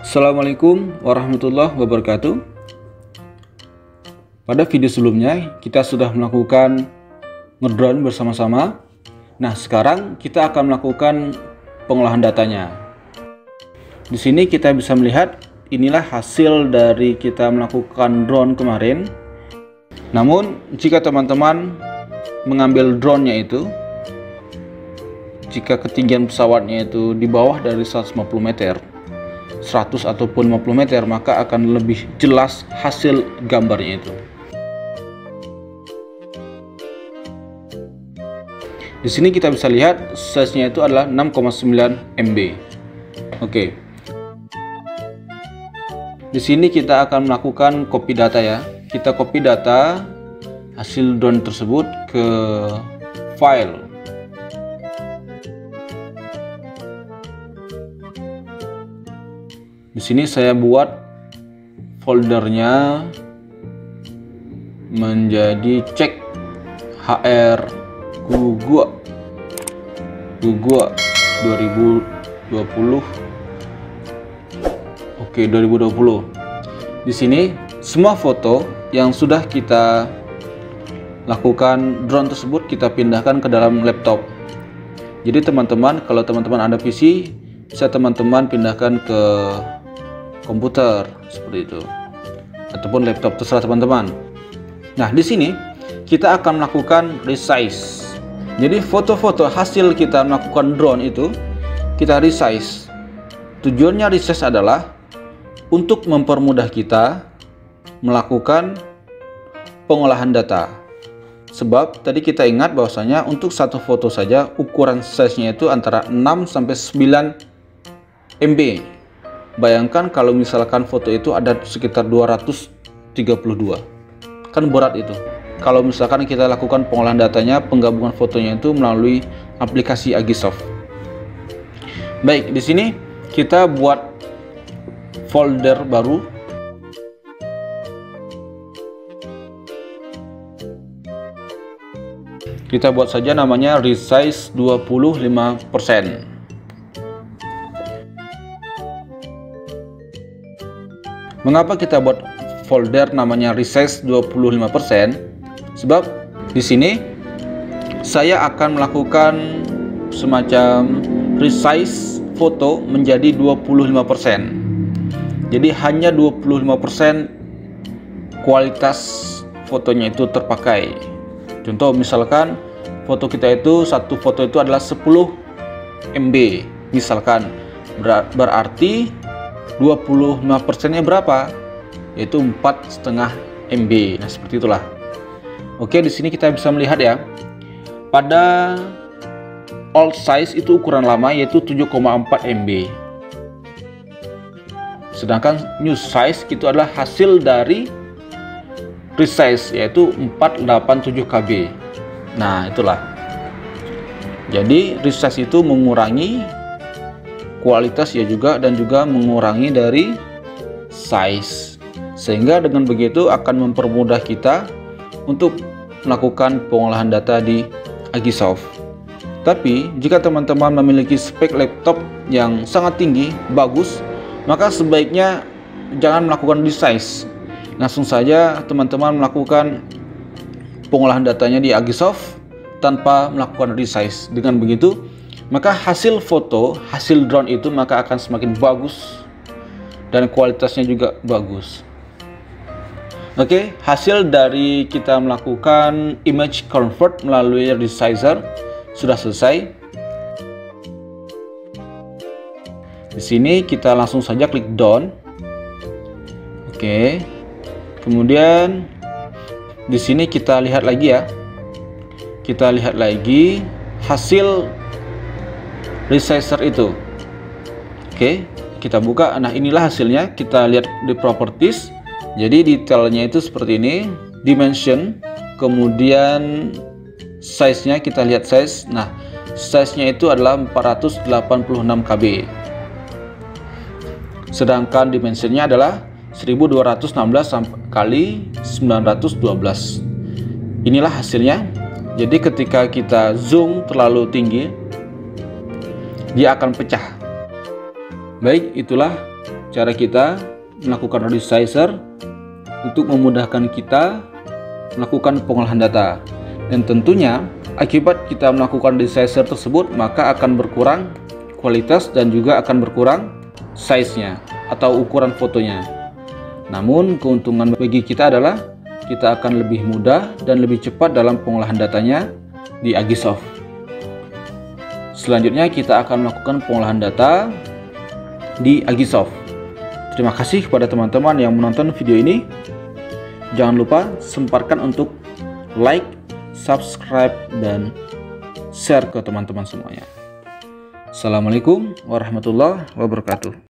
Assalamualaikum warahmatullahi wabarakatuh. Pada video sebelumnya kita sudah melakukan ngedrone bersama-sama. Nah, sekarang kita akan melakukan pengolahan datanya. Di sini kita bisa melihat inilah hasil dari kita melakukan drone kemarin. Namun, jika teman-teman mengambil drone-nya itu, jika ketinggian pesawatnya itu di bawah dari 150 meter, 100 ataupun 50 meter, maka akan lebih jelas hasil gambarnya itu. Di sini kita bisa lihat size-nya itu adalah 6,9 MB. Oke. Di sini kita akan melakukan copy data ya. Kita copy data hasil drone tersebut ke file. Di sini saya buat foldernya menjadi cek HR Gugua 2020. Oke, 2020. Di sini semua foto yang sudah kita lakukan drone tersebut kita pindahkan ke dalam laptop. Jadi teman-teman, kalau teman-teman ada PC, bisa teman-teman pindahkan ke komputer seperti itu, ataupun laptop, terserah teman-teman. Nah, di sini kita akan melakukan resize. Jadi foto-foto hasil kita melakukan drone itu kita resize. Tujuannya resize adalah untuk mempermudah kita melakukan pengolahan data. Sebab tadi kita ingat bahwasanya untuk satu foto saja ukuran size-nya itu antara 6 sampai 9 MB. Bayangkan kalau misalkan foto itu ada sekitar 232, kan berat itu. Kalau misalkan kita lakukan pengolahan datanya, penggabungan fotonya itu melalui aplikasi Agisoft. Baik, di sini kita buat folder baru. Kita buat saja namanya resize 25%. Mengapa kita buat folder namanya resize 25%? Sebab di sini saya akan melakukan semacam resize foto menjadi 25%. Jadi hanya 25% kualitas fotonya itu terpakai. Contoh misalkan foto kita itu, satu foto itu adalah 10 MB misalkan, berarti 25%-nya berapa? Yaitu 4,5 MB. Nah, seperti itulah. Oke, di sini kita bisa melihat ya. Pada old size itu ukuran lama yaitu 7,4 MB. Sedangkan new size itu adalah hasil dari resize yaitu 487 KB. Nah, itulah. Jadi resize itu mengurangi kualitas ya juga, dan juga mengurangi dari size, sehingga dengan begitu akan mempermudah kita untuk melakukan pengolahan data di Agisoft. Tapi jika teman-teman memiliki spek laptop yang sangat tinggi, bagus, maka sebaiknya jangan melakukan resize. Langsung saja teman-teman melakukan pengolahan datanya di Agisoft tanpa melakukan resize. Dengan begitu maka hasil foto, hasil drone itu maka akan semakin bagus dan kualitasnya juga bagus. Oke, hasil dari kita melakukan image convert melalui resizer sudah selesai. Di sini kita langsung saja klik done. Oke. Kemudian di sini kita lihat lagi ya. Kita lihat lagi hasil resizer itu. Oke, kita buka. Nah, inilah hasilnya. Kita lihat di properties. Jadi detailnya itu seperti ini. Dimension, kemudian size-nya kita lihat size. Nah, size-nya itu adalah 486 KB. Sedangkan dimensionnya adalah 1216 kali 912. Inilah hasilnya. Jadi ketika kita zoom terlalu tinggi, dia akan pecah. Baik, itulah cara kita melakukan resizer untuk memudahkan kita melakukan pengolahan data. Dan tentunya akibat kita melakukan resizer tersebut, maka akan berkurang kualitas dan juga akan berkurang size-nya atau ukuran fotonya. Namun keuntungan bagi kita adalah kita akan lebih mudah dan lebih cepat dalam pengolahan datanya di Agisoft. Selanjutnya kita akan melakukan pengolahan data di Agisoft. Terima kasih kepada teman-teman yang menonton video ini. Jangan lupa sempatkan untuk like, subscribe, dan share ke teman-teman semuanya. Assalamualaikum warahmatullahi wabarakatuh.